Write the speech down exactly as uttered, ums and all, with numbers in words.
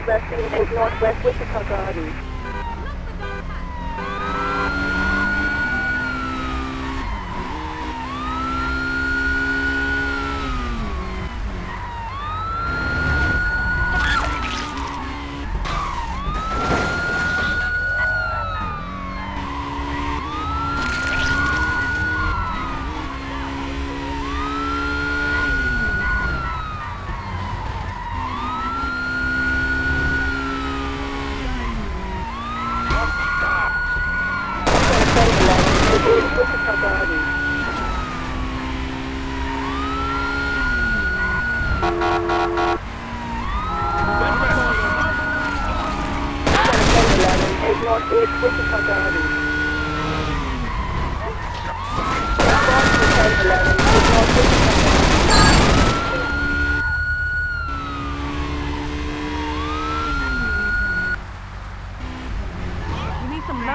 northwest, eight northwest Wichita Garden. Wichita Garden. eight northeast Wichita Garden. ten eleven, eight north Wichita Garden.